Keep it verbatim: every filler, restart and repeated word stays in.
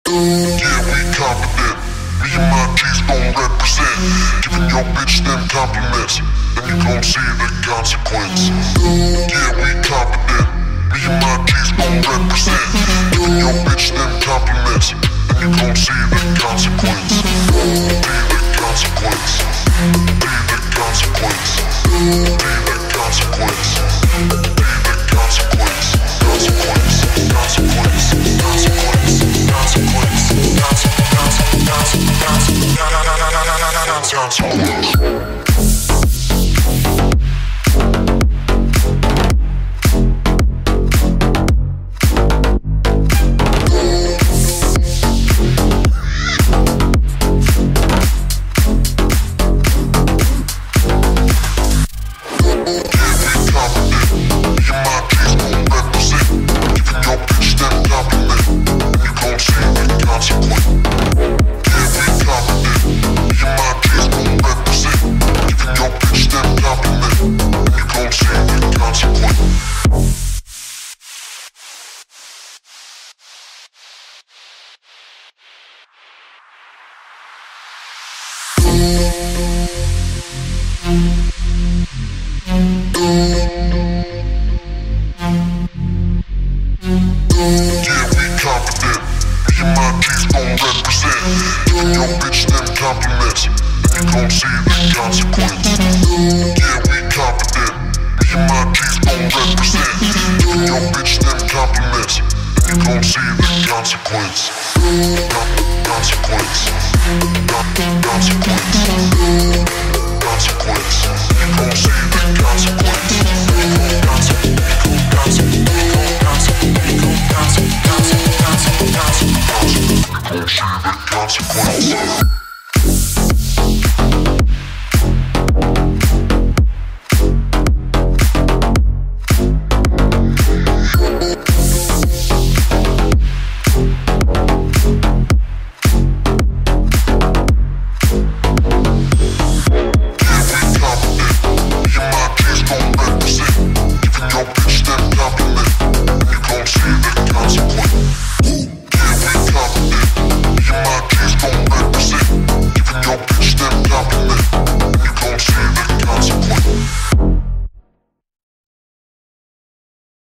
Yeah, we confident. Me and my G's gon' represent. Giving your bitch them compliments, then you gon' see the consequence. Yeah, we confident. Me and my G's gon' represent. Giving your bitch them compliments, then you gon' see the consequence. Be the consequence. Be the consequence. Be the consequence. Be the consequence. Consequence. Consequence. Consequence. Consequence. Consequence. Consequence. Consequence.